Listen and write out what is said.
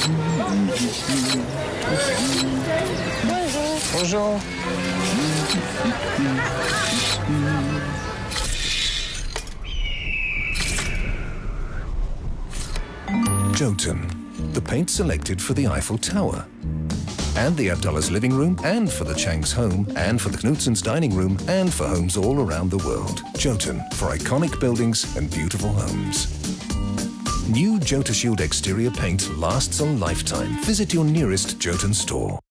Bonjour. Jotun, the paint selected for the Eiffel Tower, and the Abdullah's living room, and for the Chang's home, and for the Knutsen's dining room, and for homes all around the world. Jotun, for iconic buildings and beautiful homes. New Jotun Shield exterior paint lasts a lifetime. Visit your nearest Jotun store.